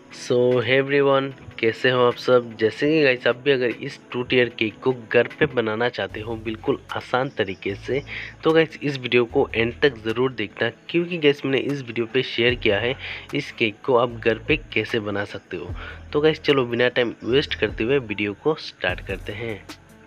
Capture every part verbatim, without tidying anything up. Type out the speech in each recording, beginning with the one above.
सो hey everyone, कैसे हो आप सब। जैसे कि गाइस आप भी अगर इस टू टीयर केक को घर पे बनाना चाहते हो बिल्कुल आसान तरीके से, तो गाइस इस वीडियो को एंड तक ज़रूर देखना, क्योंकि गाइस मैंने इस वीडियो पे शेयर किया है इस केक को आप घर पे कैसे बना सकते हो। तो गाइस चलो बिना टाइम वेस्ट करते हुए वीडियो को स्टार्ट करते हैं।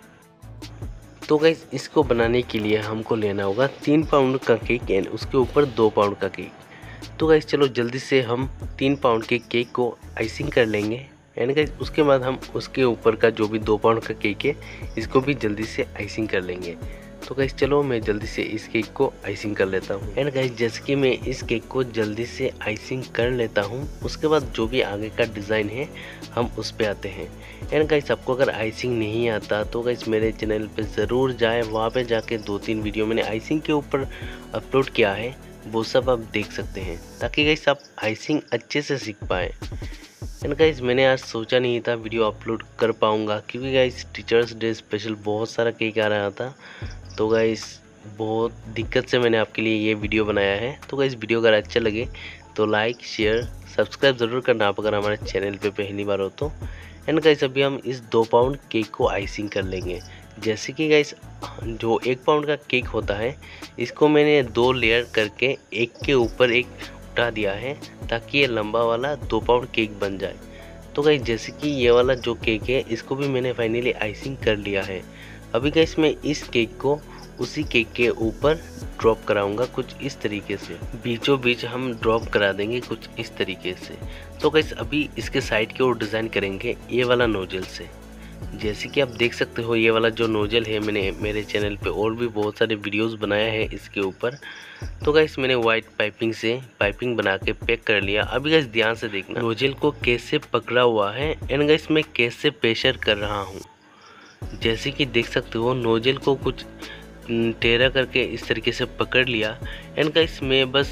तो गाइस इसको बनाने के लिए हमको लेना होगा तीन पाउंड का केक एंड उसके ऊपर दो पाउंड का केक। तो गाइस चलो जल्दी से हम तीन पाउंड के केक को आइसिंग कर लेंगे एंड गाइस उसके बाद हम उसके ऊपर का जो भी दो पाउंड का केक है इसको भी जल्दी से आइसिंग कर लेंगे। तो गाइस चलो मैं जल्दी से इस केक को आइसिंग कर लेता हूँ। एंड गाइस जैसे कि मैं इस केक को जल्दी से आइसिंग कर लेता हूँ, उसके बाद जो भी आगे का डिज़ाइन है हम उस पे आते हैं। एंड गाइस आपको अगर आइसिंग नहीं आता तो गाइस मेरे चैनल पे ज़रूर जाएँ, वहाँ पे जाके दो तीन वीडियो मैंने आइसिंग के ऊपर अपलोड किया है, वो सब आप देख सकते हैं, ताकि गाइस आप आइसिंग अच्छे से सीख पाएँ। एंड गाइस मैंने आज सोचा नहीं था वीडियो अपलोड कर पाऊँगा, क्योंकि गाइस टीचर्स डे स्पेशल बहुत सारा केक आ रहा था। तो गाइस बहुत दिक्कत से मैंने आपके लिए ये वीडियो बनाया है। तो गाइस वीडियो अगर अच्छा लगे तो लाइक शेयर सब्सक्राइब ज़रूर करना आप अगर हमारे चैनल पे पहली बार हो तो। एंड गाइस अभी हम इस दो पाउंड केक को आइसिंग कर लेंगे। जैसे कि गाइस जो एक पाउंड का केक होता है इसको मैंने दो लेयर करके एक के ऊपर एक उठा दिया है, ताकि ये लंबा वाला दो पाउंड केक बन जाए। तो गाइस जैसे कि ये वाला जो केक है इसको भी मैंने फाइनली आइसिंग कर लिया है। अभी गाइस मैं इस केक को उसी केक के ऊपर ड्रॉप कराऊंगा कुछ इस तरीके से, बीचों बीच हम ड्रॉप करा देंगे कुछ इस तरीके से। तो गाइस अभी इसके साइड की ओर डिज़ाइन करेंगे ये वाला नोजल से। जैसे कि आप देख सकते हो ये वाला जो नोजल है मैंने मेरे चैनल पे और भी बहुत सारे वीडियोस बनाए हैं इसके ऊपर। तो गाइस मैंने वाइट पाइपिंग से पाइपिंग बना के पैक कर लिया। अभी गाइस ध्यान से देखना नोजल को कैसे पकड़ा हुआ है एंड गाइस मैं कैसे प्रेशर कर रहा हूँ। जैसे कि देख सकते हो नोजल को कुछ टेढ़ा करके इस तरीके से पकड़ लिया एंड गाइस मैं बस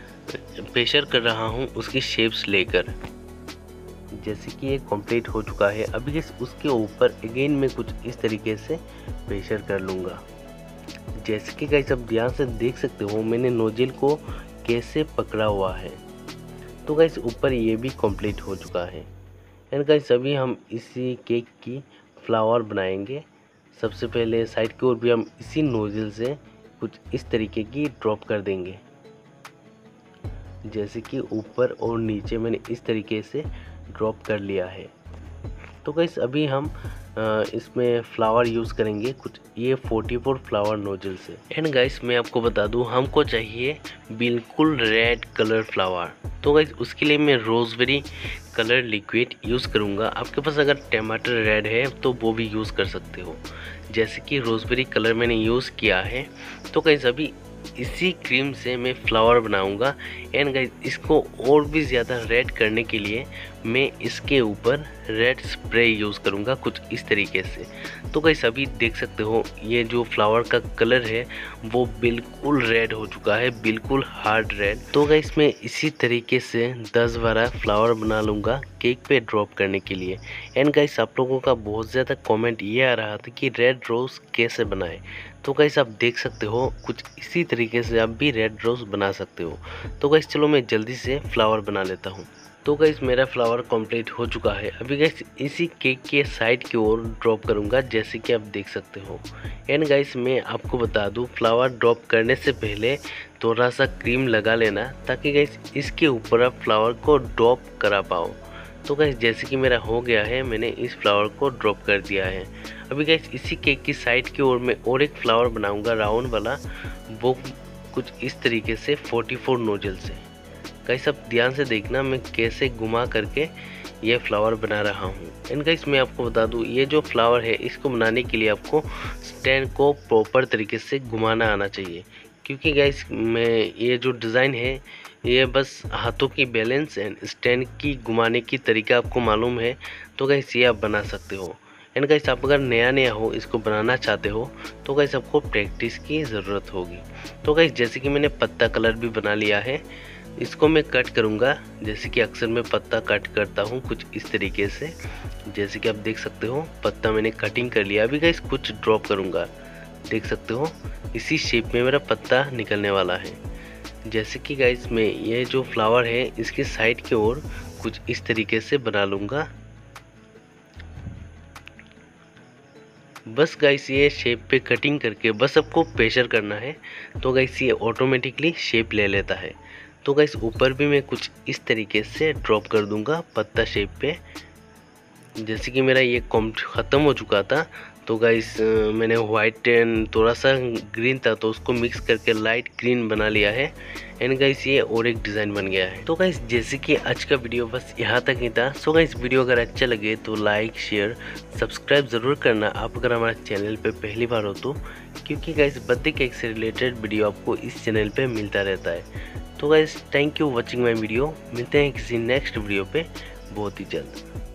प्रेशर कर रहा हूँ उसकी शेप्स लेकर। जैसे कि ये कंप्लीट हो चुका है, अभी गाइस उसके ऊपर अगेन मैं कुछ इस तरीके से प्रेशर कर लूँगा। जैसे कि गाइस आप ध्यान से देख सकते हो मैंने नोजल को कैसे पकड़ा हुआ है। तो गाइस ऊपर ये भी कंप्लीट हो चुका है एंड गाइस अभी हम इसी केक की फ्लावर बनाएंगे। सबसे पहले साइड की ओर भी हम इसी नोजल से कुछ इस तरीके की ड्रॉप कर देंगे। जैसे कि ऊपर और नीचे मैंने इस तरीके से ड्रॉप कर लिया है। तो गाइस अभी हम इसमें फ्लावर यूज़ करेंगे कुछ ये चौवालीस फ्लावर नोजल से। एंड गाइस मैं आपको बता दूं हमको चाहिए बिल्कुल रेड कलर फ्लावर। तो गाइस उसके लिए मैं रोज़बेरी कलर लिक्विड यूज़ करूंगा। आपके पास अगर टमाटर रेड है तो वो भी यूज़ कर सकते हो। जैसे कि रोज़बेरी कलर मैंने यूज़ किया है। तो गाइस अभी इसी क्रीम से मैं फ्लावर बनाऊंगा एंड गाइस इसको और भी ज़्यादा रेड करने के लिए मैं इसके ऊपर रेड स्प्रे यूज़ करूंगा कुछ इस तरीके से। तो गाइस अभी देख सकते हो ये जो फ्लावर का कलर है वो बिल्कुल रेड हो चुका है, बिल्कुल हार्ड रेड। तो गाइस मैं इसी तरीके से दस बारह फ्लावर बना लूँगा केक पे ड्रॉप करने के लिए। एंड गाइस आप लोगों का बहुत ज़्यादा कमेंट ये आ रहा था कि रेड रोज़ कैसे बनाए। तो गाइस आप देख सकते हो कुछ इसी तरीके से आप भी रेड रोज़ बना सकते हो। तो गाइस चलो मैं जल्दी से फ्लावर बना लेता हूँ। तो गाइस मेरा फ्लावर कंप्लीट हो चुका है। अभी गाइस इसी केक के साइड की ओर ड्रॉप करूँगा जैसे कि आप देख सकते हो। एंड गाइस मैं आपको बता दूँ फ्लावर ड्रॉप करने से पहले थोड़ा सा क्रीम लगा लेना, ताकि गाइस इसके ऊपर आप फ्लावर को ड्रॉप करा पाओ। तो गाइस जैसे कि मेरा हो गया है मैंने इस फ्लावर को ड्रॉप कर दिया है। अभी गाइस इसी केक की साइड की ओर में और एक फ्लावर बनाऊंगा राउंड वाला, वो कुछ इस तरीके से चौवालीस नोजल से। गाइस आप ध्यान से देखना मैं कैसे घुमा करके ये फ्लावर बना रहा हूँ। एंड गाइस मैं आपको बता दूँ ये जो फ्लावर है इसको बनाने के लिए आपको स्टैंड को प्रॉपर तरीके से घुमाना आना चाहिए, क्योंकि गाइस मैं ये जो डिज़ाइन है ये बस हाथों की बैलेंस एंड स्टैंड की घुमाने की तरीका आपको मालूम है तो गाइस ये आप बना सकते हो। एंड गाइस आप अगर नया नया हो इसको बनाना चाहते हो तो गाइस आपको प्रैक्टिस की ज़रूरत होगी। तो गाइस जैसे कि मैंने पत्ता कलर भी बना लिया है, इसको मैं कट करूँगा जैसे कि अक्सर मैं पत्ता कट करता हूँ कुछ इस तरीके से। जैसे कि आप देख सकते हो पत्ता मैंने कटिंग कर लिया। अभी गाइस कुछ ड्रॉप करूँगा, देख सकते हो इसी शेप में मेरा पत्ता निकलने वाला है। जैसे कि गाइस मैं ये जो फ्लावर है इसके साइड की ओर कुछ इस तरीके से बना लूँगा। बस गाइस ये शेप पे कटिंग करके बस आपको प्रेशर करना है, तो गाइस ये ऑटोमेटिकली शेप ले लेता है। तो गाइस ऊपर भी मैं कुछ इस तरीके से ड्रॉप कर दूंगा पत्ता शेप पे। जैसे कि मेरा ये कॉम ख़त्म हो चुका था, तो गाइस मैंने वाइट एंड थोड़ा सा ग्रीन था तो उसको मिक्स करके लाइट ग्रीन बना लिया है। एंड गाइस ये और एक डिज़ाइन बन गया है। तो गाइस जैसे कि आज का वीडियो बस यहाँ तक ही था। सो गाइस वीडियो अगर अच्छा लगे तो लाइक शेयर सब्सक्राइब ज़रूर करना आप अगर हमारे चैनल पे पहली बार हो तो, क्योंकि गाइस बर्थडे केक से रिलेटेड वीडियो आपको इस चैनल पे मिलता रहता है। तो guys thank you watching my video. मिलते हैं किसी नेक्स्ट वीडियो पे बहुत ही जल्द।